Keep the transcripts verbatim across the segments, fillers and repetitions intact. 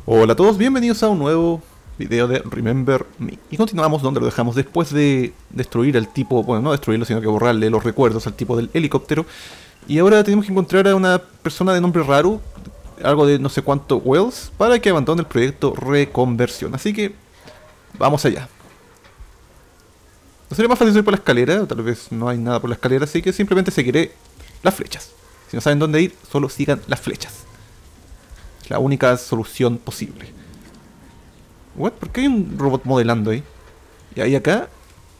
Hola a todos, bienvenidos a un nuevo video de Remember Me. Y continuamos donde lo dejamos después de destruir al tipo, bueno, no destruirlo, sino que borrarle los recuerdos al tipo del helicóptero. Y ahora tenemos que encontrar a una persona de nombre raro, algo de no sé cuánto Wells, para que abandone el proyecto Reconversión. Así que vamos allá. ¿No sería más fácil subir por la escalera? O tal vez no hay nada por la escalera, así que simplemente seguiré las flechas. Si no saben dónde ir, solo sigan las flechas. La única solución posible. What? ¿Por qué hay un robot modelando ahí? Y ahí acá.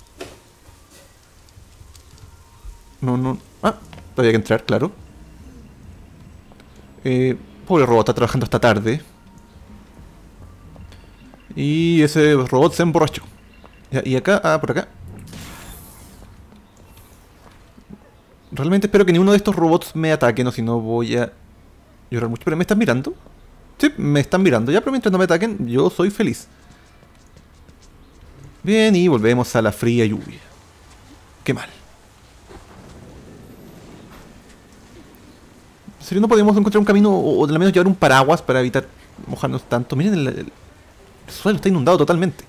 No, no. Ah, todavía hay que entrar, claro. Eh, pobre robot, está trabajando hasta tarde. Y ese robot se emborrachó. Y acá, ah, por acá. Realmente espero que ni uno de estos robots me ataque, no, si no voy a llorar mucho. ¿Pero me están mirando? Sí, me están mirando ya, pero mientras no me ataquen, yo soy feliz. Bien, y volvemos a la fría lluvia. Qué mal. ¿En serio no podemos encontrar un camino o al menos llevar un paraguas para evitar mojarnos tanto? Miren, el, el, el suelo está inundado totalmente.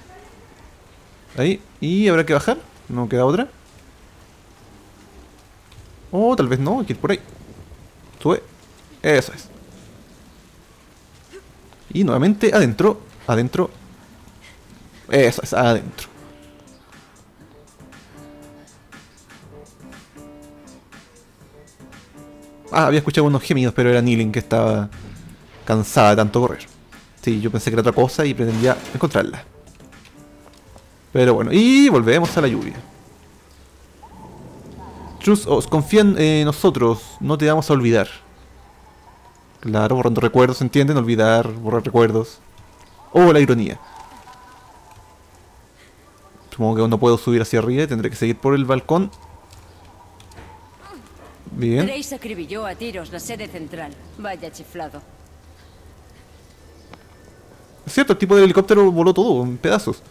Ahí, y habrá que bajar, no queda otra. O tal vez no, hay que ir por ahí. Sube. Eso es. Y nuevamente adentro. Adentro. Eso es, adentro. Ah, había escuchado unos gemidos, pero era Nilin que estaba cansada de tanto correr. Sí, yo pensé que era otra cosa y pretendía encontrarla. Pero bueno, y volvemos a la lluvia. Trust os, confía en eh, nosotros, no te vamos a olvidar. Claro, borrando recuerdos, ¿entienden? Olvidar, borrar recuerdos. Oh, la ironía. Supongo que aún no puedo subir hacia arriba, tendré que seguir por el balcón. Bien. Grace acribilló a tiros la sede central. Vaya chiflado. Es cierto, el tipo del helicóptero voló todo en pedazos.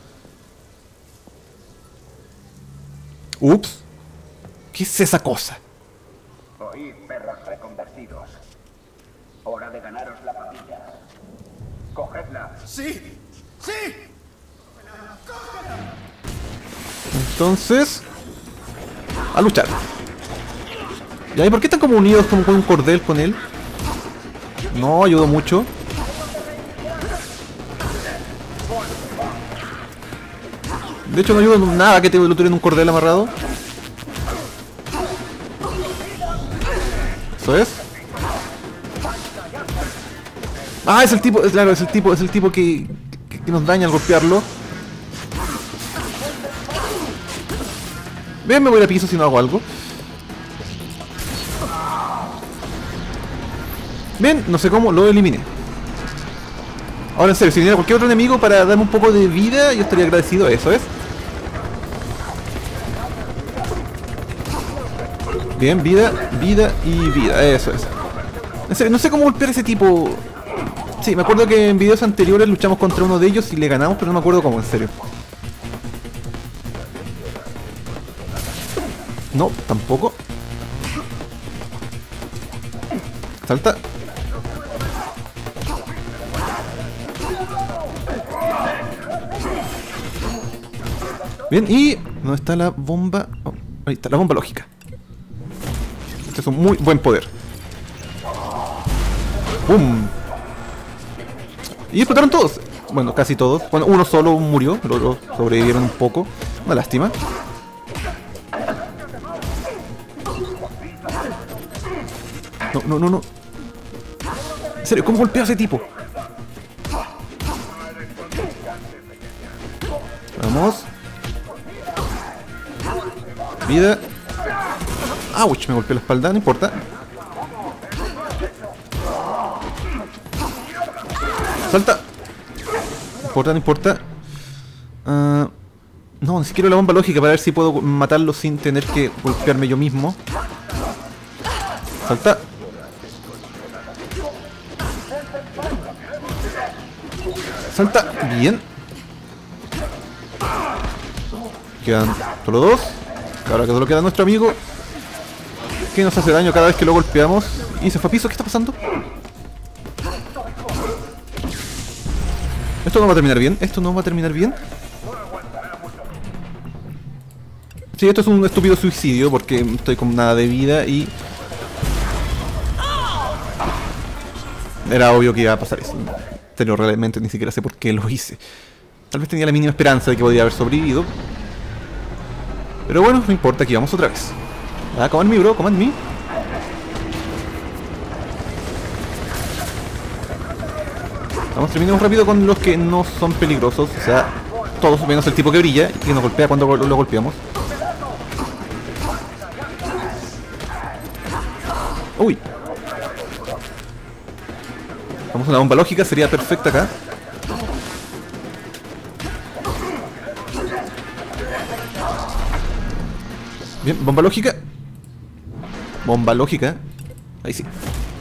Ups. ¿Qué es esa cosa? Oíd, perros reconvertidos. Hora de ganaros la papilla. Cogedla. ¡Sí! ¡Sí! Entonces, a luchar. ¿Y ahí por qué están como unidos como con un cordel con él? No ayudó mucho. De hecho no ayuda en nada que te lo tiren un cordel amarrado. Eso es. Ah, es el tipo, es, claro, es el tipo, es el tipo que, que, que nos daña al golpearlo. Bien, me voy a piso si no hago algo. Bien, no sé cómo, lo eliminé. Ahora en serio, si viniera cualquier otro enemigo para darme un poco de vida, yo estaría agradecido a eso, ¿es? Bien, vida, vida y vida, eso es. En serio, no sé cómo golpear a ese tipo. Sí, me acuerdo que en videos anteriores luchamos contra uno de ellos y le ganamos, pero no me acuerdo cómo, en serio. No, tampoco. Salta. Bien, y... ¿dónde está la bomba? Oh, ahí está, la bomba lógica. Este es un muy buen poder. ¡Bum! Y explotaron todos. Bueno, casi todos. Bueno, uno solo murió, los otros sobrevivieron un poco. Una lástima. No, no, no, no. En serio, ¿cómo golpea a ese tipo? Vamos. Vida. Ouch, me golpeó la espalda, no importa. Salta. No importa, no importa. Uh, no, ni siquiera la bomba lógica para ver si puedo matarlo sin tener que golpearme yo mismo. Salta. Salta. Bien. Quedan solo dos. Ahora que solo queda nuestro amigo, que nos hace daño cada vez que lo golpeamos. Y se fue a piso. ¿Qué está pasando? Esto no va a terminar bien. Esto no va a terminar bien. Sí, esto es un estúpido suicidio porque estoy con nada de vida y... Era obvio que iba a pasar eso. Pero realmente ni siquiera sé por qué lo hice. Tal vez tenía la mínima esperanza de que podía haber sobrevivido. Pero bueno, no importa, aquí vamos otra vez. Ah, come on me, bro, come on me. Vamos, terminemos rápido con los que no son peligrosos. O sea, todos menos el tipo que brilla y que nos golpea cuando lo, lo golpeamos. Uy. Vamos a una bomba lógica, sería perfecta acá. Bien, bomba lógica. Bomba lógica. Ahí sí.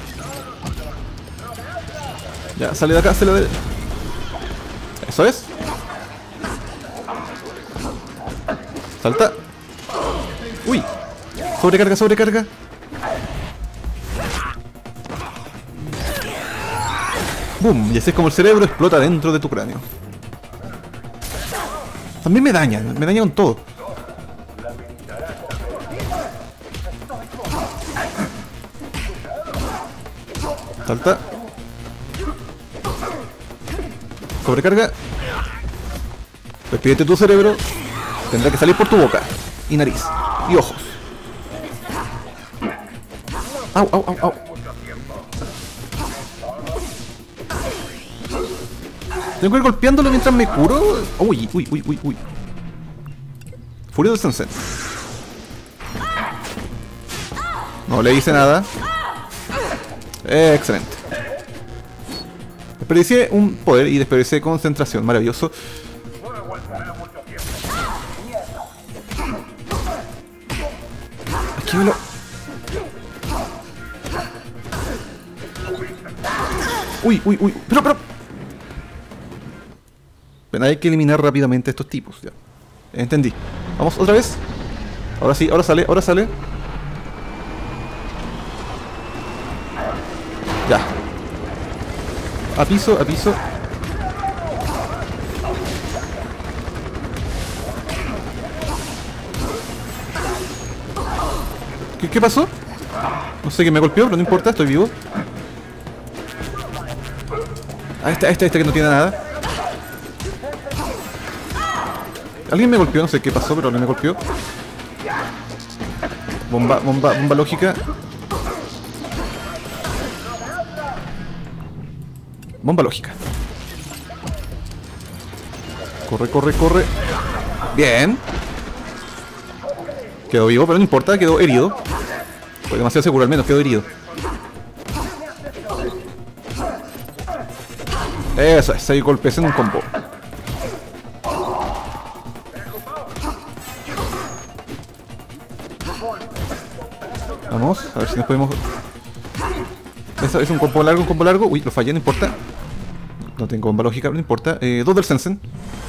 Ya, sale de acá, sale de... Eso es. Salta. Uy. Sobrecarga, sobrecarga. Boom, y así es como el cerebro explota dentro de tu cráneo. También me dañan, me dañan con todo. Salta. Sobrecarga. Despídete tu cerebro. Tendrá que salir por tu boca y nariz y ojos. Au, au, au, au. Tengo que ir golpeándolo mientras me curo. Uy, uy, uy, uy, uy. Furia del Sensen. No le hice nada. Eh, excelente. Desperdicié un poder y desperdicié concentración. Maravilloso. Aquí me lo... Uy, uy, uy. Pero, pero... Bueno, hay que eliminar rápidamente a estos tipos. Ya. Entendí. Vamos otra vez. Ahora sí, ahora sale, ahora sale. Ya. A piso, a piso. ¿Qué, qué pasó? No sé qué me golpeó, pero no importa, estoy vivo. Ah, este, este, este que no tiene nada. Alguien me golpeó, no sé qué pasó, pero alguien me golpeó. Bomba, bomba, bomba lógica. Bomba lógica. Corre, corre, corre. Bien. Quedó vivo, pero no importa, quedó herido. Fue demasiado seguro, al menos quedó herido. Eso es, seis golpes en un combo. Vamos, a ver si nos podemos... Esa es un combo largo, un combo largo. Uy, lo fallé, no importa. No tengo bomba lógica, no importa. Eh, dos del Sensen.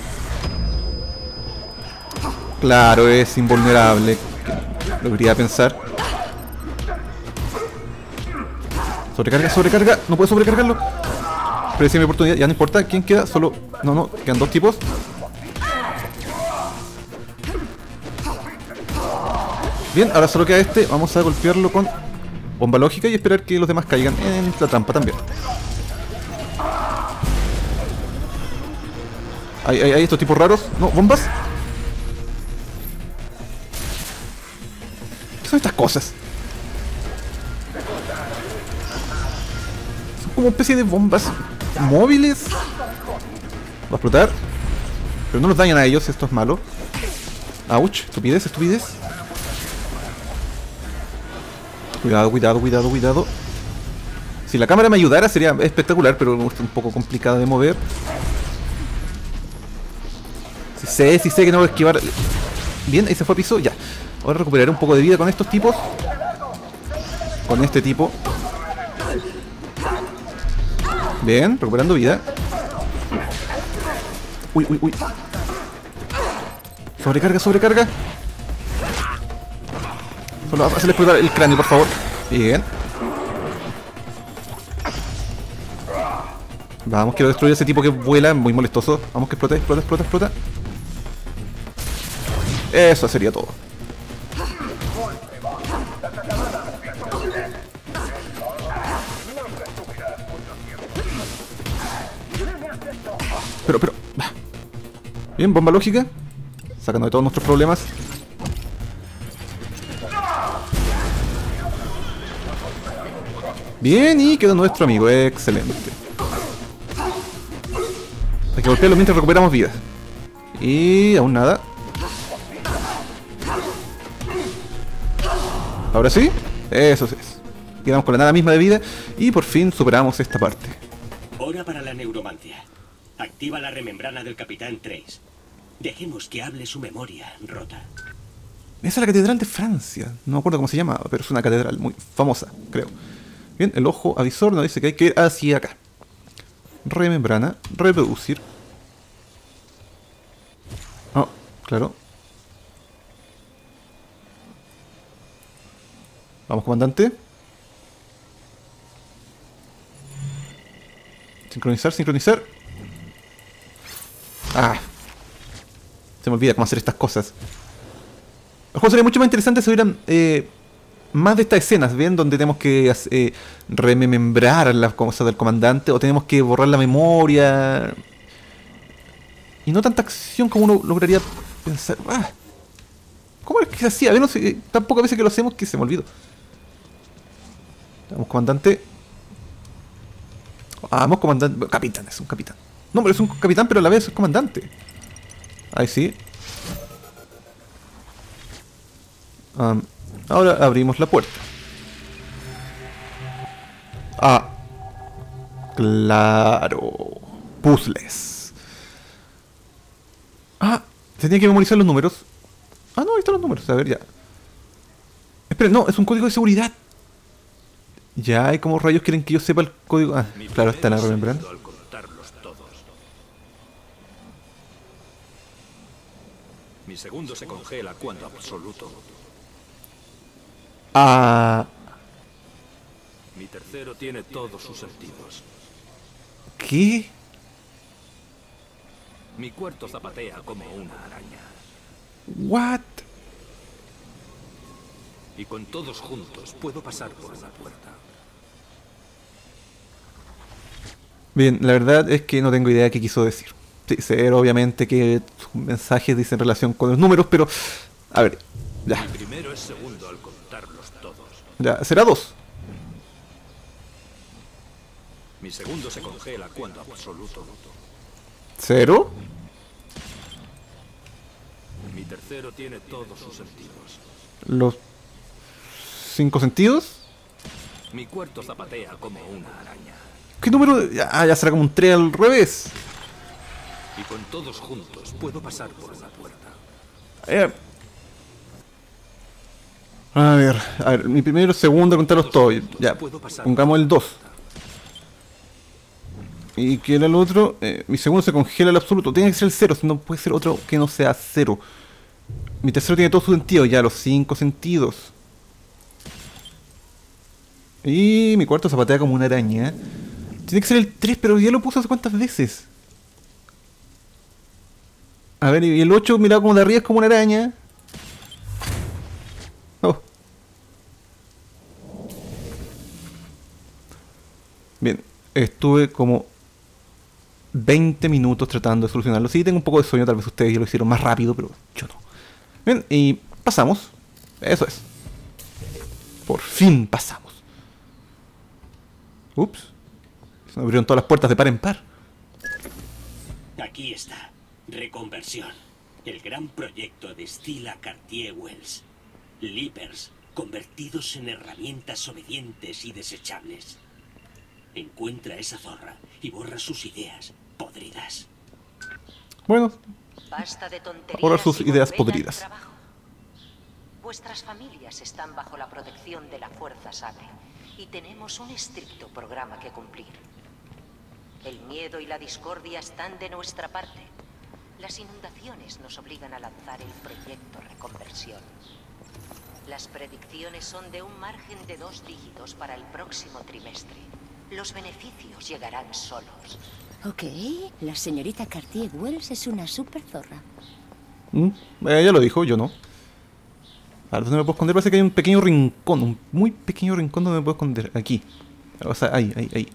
Claro, es invulnerable. Lo quería pensar. Sobrecarga, sobrecarga. No puedo sobrecargarlo. Pero mi oportunidad, ya no importa. ¿Quién queda? Solo... No, no, quedan dos tipos. Bien, ahora solo queda este. Vamos a golpearlo con bomba lógica y esperar que los demás caigan en la trampa también. Hay, hay, hay estos tipos raros. No, bombas. ¿Qué son estas cosas? Son como especie de bombas móviles. Va a explotar. Pero no los dañan a ellos, esto es malo. Ouch, estupidez, estupidez. Cuidado, cuidado, cuidado, cuidado. Si la cámara me ayudara sería espectacular, pero es un poco complicada de mover. Si sé, si sé que no voy a esquivar. Bien, ahí se fue a piso, ya. Ahora recuperaré un poco de vida con estos tipos. Con este tipo. Bien, recuperando vida. Uy, uy, uy. Sobrecarga, sobrecarga. Solo hacerle explotar el cráneo, por favor. Bien. Vamos, quiero destruir a ese tipo que vuela, muy molestoso. Vamos, que explota, explota, explota, explota. Eso sería todo. Pero, pero... Bien, bomba lógica. Sacando de todos nuestros problemas. Bien, y quedó nuestro amigo. Excelente. Hay que golpearlo mientras recuperamos vida. Y aún nada. Ahora sí. Eso es. Quedamos con la nada misma de vida. Y por fin superamos esta parte. Hora para la neuromancia. Activa la remembrana del Capitán Trace. Dejemos que hable su memoria rota. Esa es la catedral de Francia. No me acuerdo cómo se llamaba, pero es una catedral muy famosa, creo. Bien, el ojo avisor nos dice que hay que ir hacia acá. Remembrana, reproducir. Oh, claro. Vamos, comandante. Sincronizar, sincronizar. Ah. Se me olvida cómo hacer estas cosas. El juego sería mucho más interesante si hubieran eh, más de estas escenas, ¿ven? Donde tenemos que eh, remembrar las cosas del comandante o tenemos que borrar la memoria. Y no tanta acción como uno lograría pensar. Ah, ¿cómo es que se hacía? No sé, tan pocas veces que lo hacemos que se me olvidó. Vamos, comandante. Ah, vamos, comandante. Capitán, es un capitán. No, pero es un capitán, pero a la vez es comandante. Ahí sí. Um, ahora abrimos la puerta. Ah. Claro. Puzzles. Ah, se tiene que memorizar los números. Ah, no, ahí están los números. A ver, ya. Esperen, no, es un código de seguridad. Ya, ¿y cómo rayos quieren que yo sepa el código? Ah, claro, está en la remembrana. Mi segundo se congela cuando absoluto. Ah. Mi tercero tiene todos sus sentidos. ¿Qué? Mi cuarto zapatea como una araña. What? Y con todos juntos puedo pasar por la puerta. Bien, la verdad es que no tengo idea de qué quiso decir. Sí, sé obviamente que sus mensajes dicen relación con los números, pero... A ver, ya. Mi primero es segundo al contarlos todos. Ya, será dos. Mi segundo se congela cuando absoluto. ¿Cero? Mi tercero tiene todos sus sentidos. ¿Los cinco sentidos? Mi cuarto zapatea como una araña. ¿Qué número? Ah, ya será como un tres al revés. Y con todos juntos puedo pasar por la puerta. Eh. A ver, a ver, mi primero, segundo, contarlos todos. Ya, pongamos el dos. ¿Y qué era el otro? Eh, mi segundo se congela el absoluto. Tiene que ser el cero, si no puede ser otro que no sea cero. Mi tercero tiene todo su sentido, ya, los cinco sentidos. Y mi cuarto zapatea como una araña. Tiene que ser el tres, pero ya lo puse hace cuántas veces. A ver, y el ocho mirado como de arriba es como una araña. Oh. Bien, estuve como veinte minutos tratando de solucionarlo. Sí, tengo un poco de sueño, tal vez ustedes ya lo hicieron más rápido, pero yo no. Bien, y pasamos. Eso es. Por fin pasamos. Ups. Se me abrieron todas las puertas de par en par. Aquí está. Reconversión. El gran proyecto de Stella Cartier-Wells. Leapers, convertidos en herramientas obedientes y desechables. Encuentra esa zorra y borra sus ideas podridas. Bueno, Basta de tonterías borrar sus y ideas volved al podridas. trabajo. Vuestras familias están bajo la protección de la Fuerza Sable y tenemos un estricto programa que cumplir. El miedo y la discordia están de nuestra parte. Las inundaciones nos obligan a lanzar el proyecto Reconversión. Las predicciones son de un margen de dos dígitos para el próximo trimestre. Los beneficios llegarán solos. Ok, la señorita Cartier Wells es una super zorra. Mm, ella lo dijo, yo no. Ahora, ¿dónde me puedo esconder? Parece que hay un pequeño rincón, un muy pequeño rincón donde me puedo esconder. Aquí. O sea, ahí, ahí, ahí.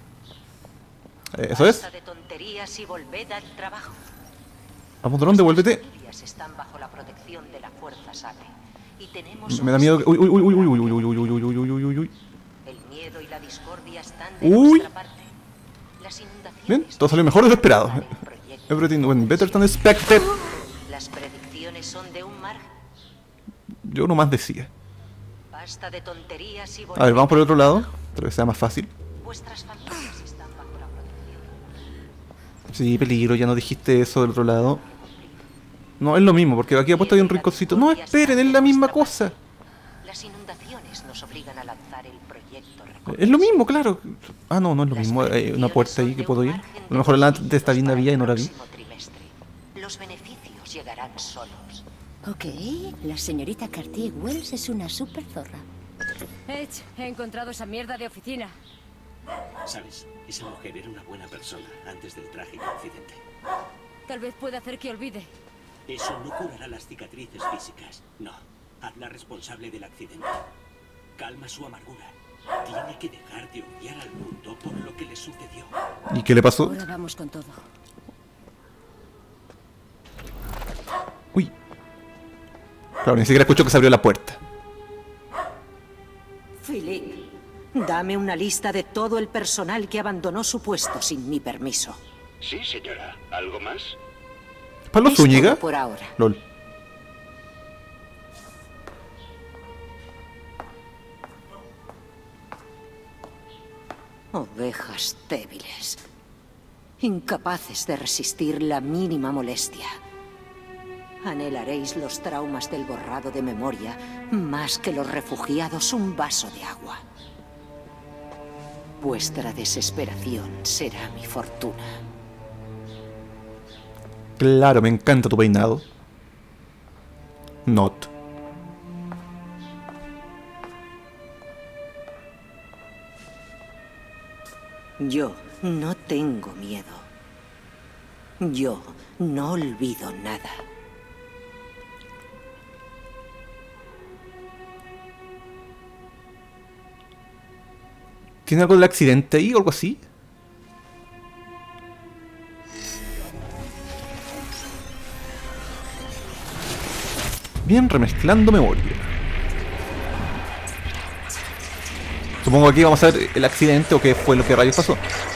¿Eso es? Basta de tonterías y volved al trabajo. Vamos, dron, devuélvete. Las familias están bajo la protección de la Fuerza Sacre. Y tenemos Me da un miedo. estricto Uy, uy, uy, uy, uy, uy, uy, uy, uy, uy, uy, uy, uy, uy. El miedo y la discordia están de Uy. nuestra parte. Las inundaciones Bien, todo salió mejor de lo esperado. nos preparan el proyecto. Everything went better than expected. Las predicciones son de un margen. Yo nomás decía. Basta de tonterías y A ver, vamos por el otro lado. Tal vez sea más fácil. Vuestras familias están bajo la protección. Sí, peligro, ya no dijiste eso del otro lado. No, es lo mismo, porque aquí apuesto hay un rinconcito. No, esperen, es la misma cosa. Las inundaciones nos obligan a lanzar el proyecto. Es lo mismo, claro. Ah, no, no es lo mismo. Hay una puerta ahí que puedo ir. A lo mejor delante está bien la vía y no la vi. Los beneficios llegarán solos. Ok, la señorita Cartier Wells es una super zorra. Edge, he encontrado esa mierda de oficina. ¿Sabes? Esa mujer era una buena persona antes del trágico accidente. Tal vez pueda hacer que olvide. Eso no curará las cicatrices físicas. No. Hazla responsable del accidente. Calma su amargura. Tiene que dejar de odiar al mundo por lo que le sucedió. ¿Y qué le pasó? Ahora vamos con todo. Uy. Claro, ni siquiera escuchó que se abrió la puerta. Philip, dame una lista de todo el personal que abandonó su puesto sin mi permiso. Sí, señora. ¿Algo más? ¿Pablo Es todo Zúñiga? por ahora. LOL. Ovejas débiles, incapaces de resistir la mínima molestia. Anhelaréis los traumas del borrado de memoria más que los refugiados un vaso de agua. Vuestra desesperación será mi fortuna. Claro, me encanta tu peinado. Not. Yo no tengo miedo. Yo no olvido nada. ¿Tiene algo del accidente ahí o algo así? Bien, remezclando memoria. Supongo que aquí vamos a ver el accidente o qué fue lo que rayos pasó.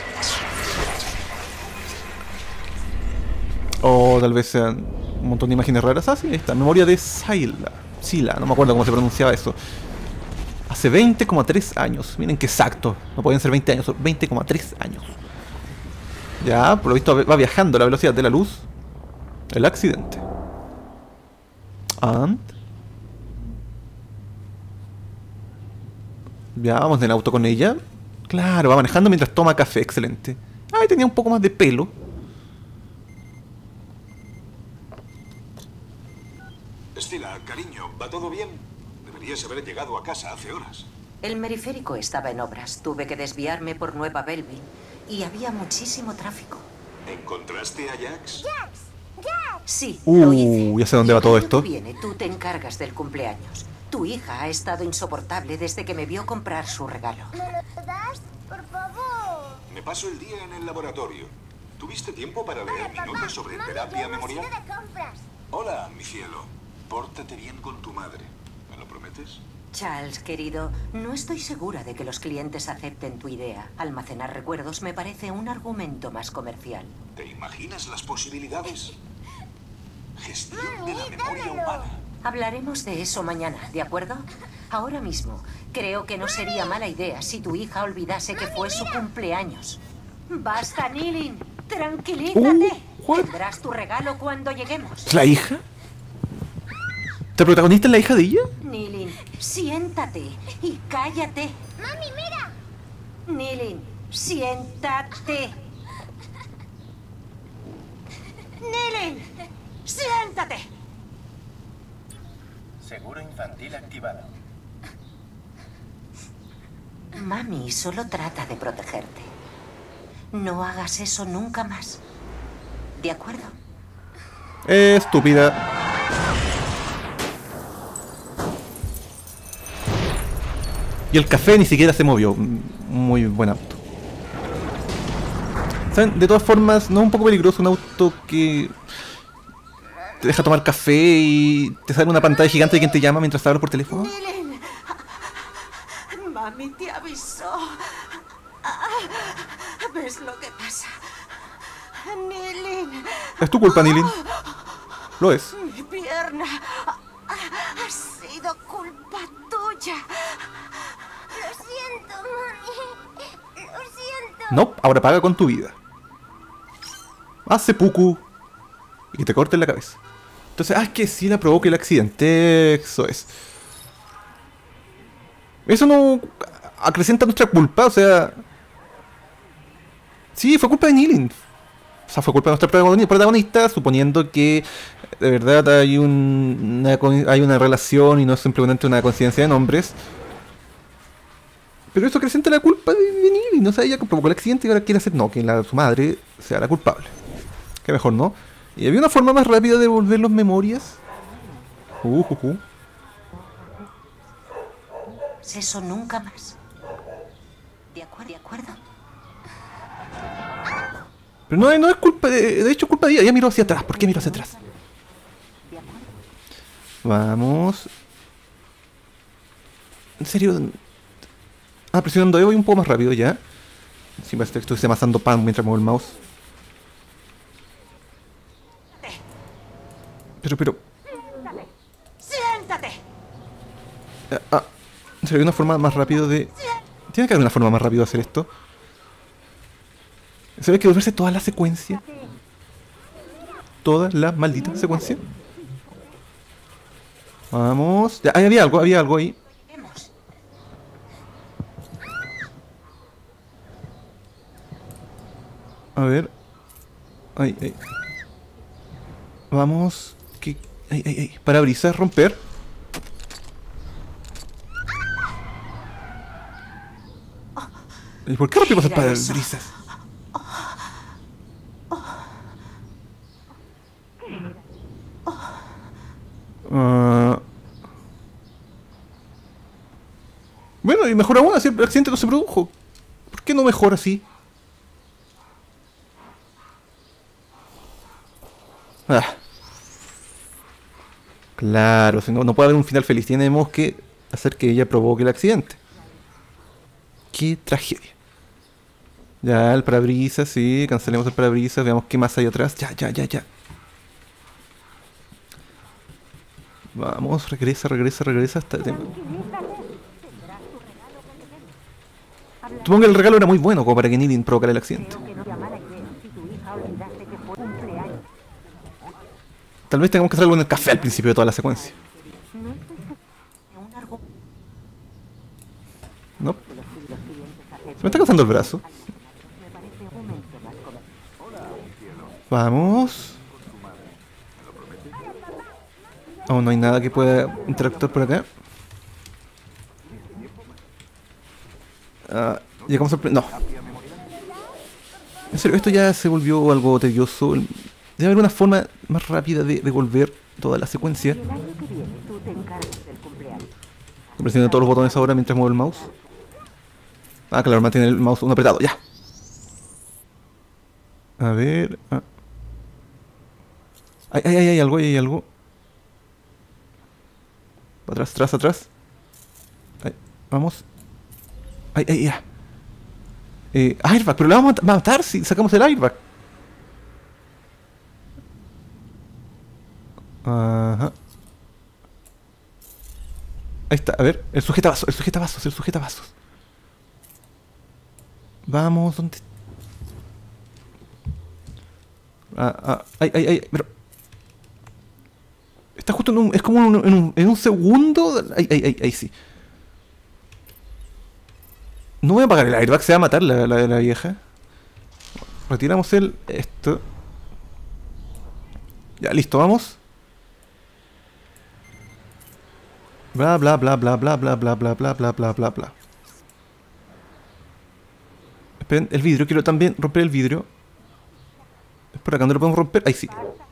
O tal vez sean un montón de imágenes raras. Ah, sí, ahí está. Memoria de Sila. Sila, no me acuerdo cómo se pronunciaba eso. Hace veinte coma tres años. Miren qué exacto. No pueden ser veinte años, son veinte coma tres años. Ya, por lo visto va viajando a la velocidad de la luz. El accidente. And... Ya, vamos en el auto con ella. Claro, va manejando mientras toma café. Excelente. Ay, tenía un poco más de pelo. Stila, cariño, ¿va todo bien? Deberías haber llegado a casa hace horas. El periférico estaba en obras. Tuve que desviarme por Nueva Belleville y había muchísimo tráfico. ¿Encontraste a Jax? Sí, Uh, lo hice. ya sé dónde va todo El año esto. que viene, tú te encargas del cumpleaños. Tu hija ha estado insoportable desde que me vio comprar su regalo. ¿Me lo das? Por favor. Me paso el día en el laboratorio. ¿Tuviste tiempo para leer mi Papá, nota sobre mami, terapia ya hemos memorial? ido de compras. Hola, mi cielo. Pórtate bien con tu madre. ¿Me lo prometes? Charles, querido, no estoy segura de que los clientes acepten tu idea. Almacenar recuerdos me parece un argumento más comercial. ¿Te imaginas las posibilidades? Gestión de la Mami, memoria dámelo. humana. Hablaremos de eso mañana, ¿de acuerdo? Ahora mismo, creo que no sería mala idea si tu hija olvidase que fue su cumpleaños. ¡Basta, Nilin! ¡Tranquilízate! Uh, what? Tendrás tu regalo cuando lleguemos. ¿La hija? ¿El protagonista es la hija de ella? Nilin, siéntate y cállate. Mami, mira. Nilin, siéntate. Nilin, siéntate. Seguro infantil activado. Mami solo trata de protegerte. No hagas eso nunca más. ¿De acuerdo? Estúpida. Y el café ni siquiera se movió. Muy buen auto. ¿Saben? De todas formas, ¿no es un poco peligroso un auto que te deja tomar café y te sale una pantalla gigante de quien te llama mientras hablas por teléfono? Nilin. Mami te avisó. ¿Ves lo que pasa? Nilin. Es tu culpa, Nilin. Lo es. Mi pierna. Ha sido culpa tuya. Lo siento, mami. Lo siento. No, ahora paga con tu vida. Hace puku. Y que te corten la cabeza. Entonces, ah, es que sí la provoca el accidente. Eso es. Eso no acrecenta nuestra culpa, o sea... Sí, fue culpa de Nilin. O sea, fue culpa de nuestra protagonista, suponiendo que de verdad hay, un, una, hay una relación y no simplemente una coincidencia de nombres. Pero eso acrecenta la culpa de, de Nilin. O sea, ella provocó el accidente y ahora quiere hacer no, que la, su madre sea la culpable. Que mejor no. Y había una forma más rápida de devolver las memorias. Uh, uh, uh. Eso nunca más. ¿De acuerdo? ¿De acuerdo? Pero no, no es culpa de... De hecho, culpa de ella. Ella miró hacia atrás. ¿Por qué miró hacia atrás? Vamos. En serio. Ah, presionando E voy un poco más rápido ya. Si parece que estoy amasando pan mientras muevo el mouse. Pero, pero... ¡Siéntate! Ah, ah, en serio, hay una forma más rápida de... Tiene que haber una forma más rápida de hacer esto. ¿Se ve que volverse toda la secuencia? Toda la maldita secuencia. Vamos. Ya, ahí había algo, había algo ahí. A ver. Ay, ay. Vamos. ¿Qué? Ay, ay, ay. Parabrisas, romper. ¿Y por qué rompimos el parabrisas? Uh... Bueno, y mejor aún, así el accidente no se produjo. ¿Por qué no mejor así? Ah. Claro, si no, no puede haber un final feliz. Tenemos que hacer que ella provoque el accidente. Qué tragedia. Ya, el parabrisas, sí, cancelemos el parabrisas. Veamos qué más hay atrás. Ya, ya, ya, ya. Vamos, regresa, regresa, regresa hasta... Supongo que el regalo era muy bueno como para que Nilin provocara el accidente. Tal vez tengamos que hacer algo en el café al principio de toda la secuencia. No. Se me está cansando el brazo. Vamos. Aún no hay nada que pueda interactuar por acá. Uh, llegamos al... No. En serio, esto ya se volvió algo tedioso. Debe haber una forma más rápida de devolver toda la secuencia. Estoy presionando todos los botones ahora mientras muevo el mouse. Ah, claro, mantiene el mouse uno apretado, ya. A ver... Ah. Ay, ay, ay, hay algo, hay algo. Atrás, atrás, atrás. Ay, vamos. Ay, ay, ya. Eh, airbag, pero le vamos a matar si sacamos el airbag. Ajá. Ahí está, a ver, el sujetavasos, el sujetavasos, el sujetavasos. Vamos, ¿dónde? Ah, ah, ay, ay, ay, pero... Está justo en un... Es como en un, en un, en un segundo... Ay, ay, ay, ay, sí. No voy a apagar el airbag, se va a matar la, la, la vieja. Retiramos el... Esto. Ya, listo, vamos. Bla, bla, bla, bla, bla, bla, bla, bla, bla, bla, bla, bla, bla. Esperen, el vidrio. Quiero también romper el vidrio. Es por acá, ¿no lo podemos romper? Ahí sí.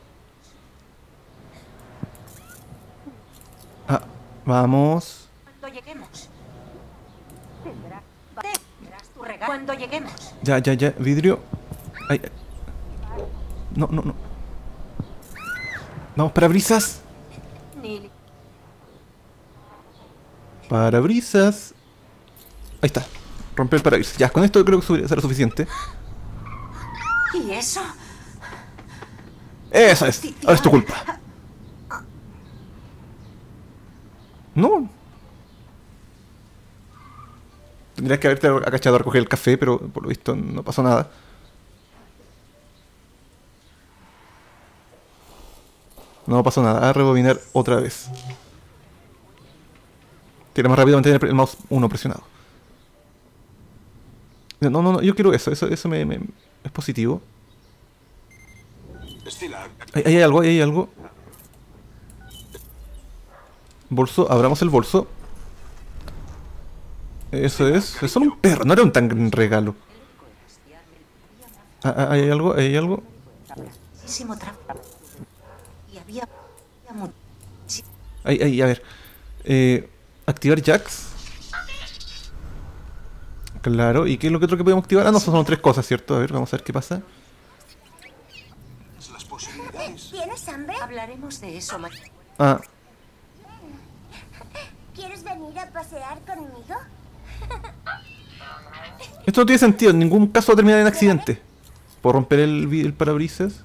Ah, vamos. Cuando lleguemos. Tendrás tu regalo cuando lleguemos. Ya, ya, ya. Vidrio. Ay. No, no, no. Vamos, parabrisas. Ni... Parabrisas. Ahí está. Rompe el parabrisas. Ya, con esto creo que será suficiente. ¿Y eso? Eso es. Ahora es tu culpa. No. Tendrías que haberte agachado a recoger el café, pero por lo visto no pasó nada. No pasó nada. A rebobinar otra vez. Tiene más rápido mantener el mouse uno presionado. No, no, no, yo quiero eso. Eso, eso me, me es positivo. Stila, Ahí, ahí hay algo, ahí hay algo. Bolso, abramos el bolso. Eso es. Es solo un perro, no era un tan gran regalo. Ah, ah, ahí hay algo, ahí hay algo. Muchísimo tráfico. Y había... había mu- Ahí, ahí, a ver. Eh, activar jacks. Claro, ¿y qué es lo que otro que podemos activar? Ah, no, son tres cosas, ¿cierto? A ver, vamos a ver qué pasa. las posibilidades. ¿Tienes hambre? Hablaremos de eso mañana. Ah, ¿Quieres venir a pasear conmigo? esto no tiene sentido, en ningún caso va a terminar en accidente. ¿Puedo romper el, vi- el parabrisas?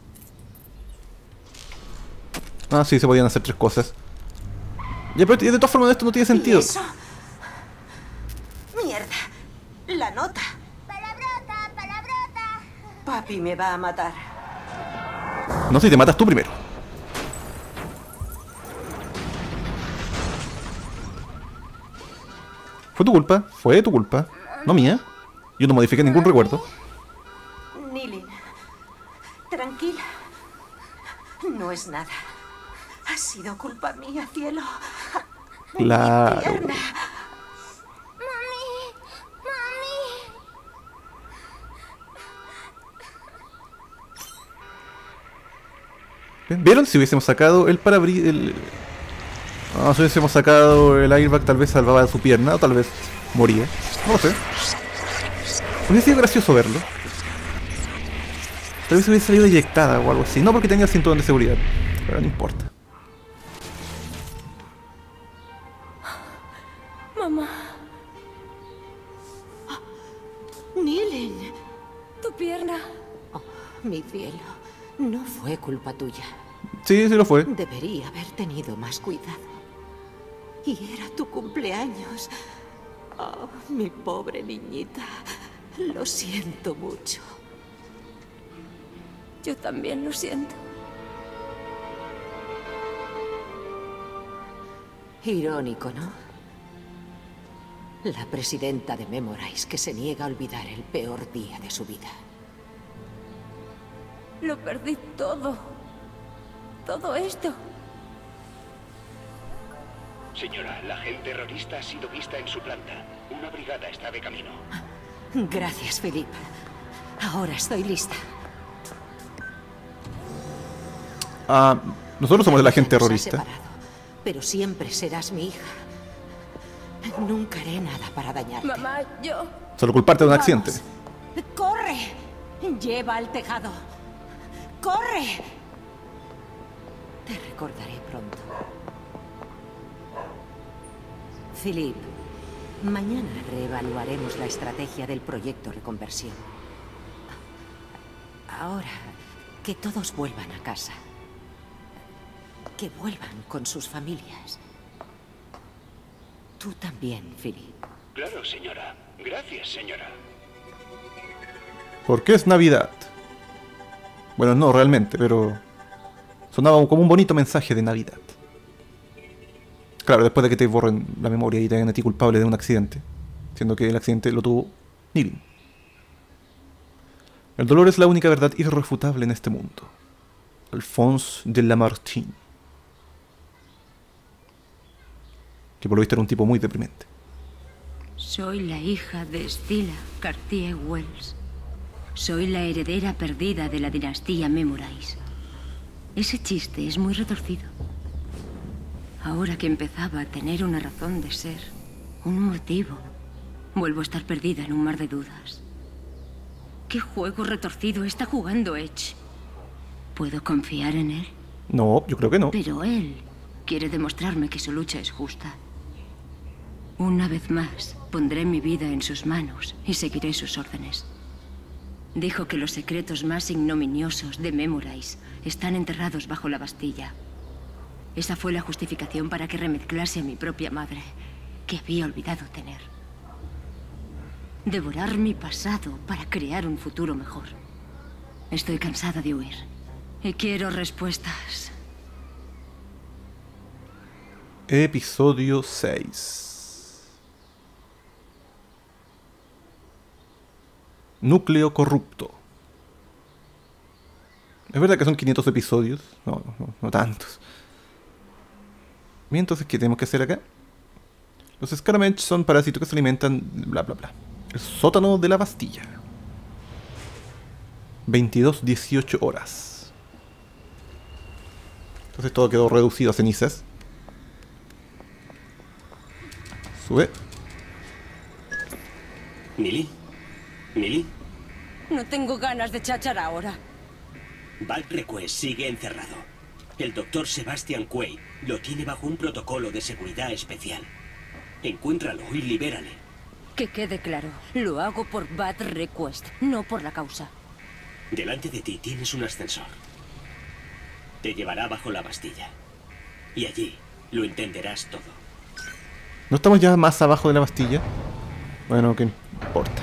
Ah, sí, se podían hacer tres cosas. Ya, pero de todas formas esto no tiene sentido. ¿Y eso? Mierda. La nota. ¡Palabrota, palabrota! Papi me va a matar. No sé si te matas tú primero. Fue tu culpa, fue tu culpa, no mía. Yo no modifiqué ningún recuerdo. Nilin. Tranquila. No es nada. Ha sido culpa mía, cielo. Claro. Mi pierna. ¡Mami! ¡Mami! ¿Vieron? Si hubiésemos sacado el parabrisas... El... No, si hubiésemos sacado el airbag, tal vez salvaba su pierna, o tal vez moría. No lo sé. Hubiese sido gracioso verlo. Tal vez hubiese salido eyectada o algo así. No porque tenga el cinturón de seguridad. Pero no importa. Mamá, Nilin. tu pierna. Oh, mi cielo. No fue culpa tuya. Sí, sí lo fue. Debería haber tenido más cuidado. Y era tu cumpleaños. Oh, mi pobre niñita. Lo siento mucho. Yo también lo siento. Irónico, ¿no? La presidenta de Memorize que se niega a olvidar el peor día de su vida. Lo perdí todo. Todo esto. Señora, la agente terrorista ha sido vista en su planta. Una brigada está de camino. Gracias, Philip. Ahora estoy lista. Ah, nosotros somos la gente Nos ha terrorista. separado, pero siempre serás mi hija. Nunca haré nada para dañarte. Mamá, yo... Solo culparte de un accidente. ¡Corre! Lleva al tejado. ¡Corre! Te recordaré pronto. Philip, mañana reevaluaremos la estrategia del proyecto Reconversión. Ahora, que todos vuelvan a casa. Que vuelvan con sus familias. Tú también, Philip. Claro, señora. Gracias, señora. ¿Por qué es Navidad? Bueno, no realmente, pero sonaba como un bonito mensaje de Navidad. Claro, después de que te borren la memoria y te hagan a ti culpable de un accidente, siendo que el accidente lo tuvo Nilin. El dolor es la única verdad irrefutable en este mundo. Alphonse de Lamartine. Que por lo visto era un tipo muy deprimente. Soy la hija de Stella Cartier Wells. Soy la heredera perdida de la dinastía Memorais. Ese chiste es muy retorcido. Ahora que empezaba a tener una razón de ser, un motivo, vuelvo a estar perdida en un mar de dudas. ¿Qué juego retorcido está jugando Edge? ¿Puedo confiar en él? No, yo creo que no. Pero él quiere demostrarme que su lucha es justa. Una vez más, pondré mi vida en sus manos y seguiré sus órdenes. Dijo que los secretos más ignominiosos de Memorais están enterrados bajo la Bastilla. Esa fue la justificación para que remezclase a mi propia madre, que había olvidado tener. Devorar mi pasado para crear un futuro mejor. Estoy cansada de huir y quiero respuestas. Episodio seis. Núcleo corrupto. ¿Es verdad que son quinientos episodios? No, no, no tantos. Bien, entonces, ¿qué tenemos que hacer acá? Los Scaramenge son parásitos que se alimentan... Bla, bla, bla. El sótano de la Bastilla. veintidós dieciocho horas. Entonces todo quedó reducido a cenizas. Sube. ¿Millie? ¿Millie? No tengo ganas de chachar ahora. Val Request sigue encerrado. El doctor Sebastian Quaid lo tiene bajo un protocolo de seguridad especial. Encuéntralo y libérale. Que quede claro, lo hago por Bad Request, no por la causa. Delante de ti tienes un ascensor. Te llevará bajo la Bastilla. Y allí lo entenderás todo. ¿No estamos ya más abajo de la Bastilla? Bueno, ¿qué importa?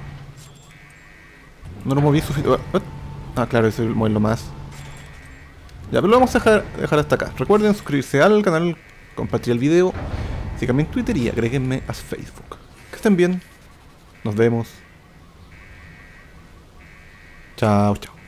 No lo moví suficiente. Ah, claro, eso es moverlo más. Ya, pero lo vamos a dejar, dejar hasta acá. Recuerden suscribirse al canal, compartir el video, síganme en Twitter y agréguenme a Facebook. Que estén bien. Nos vemos. Chao, chao.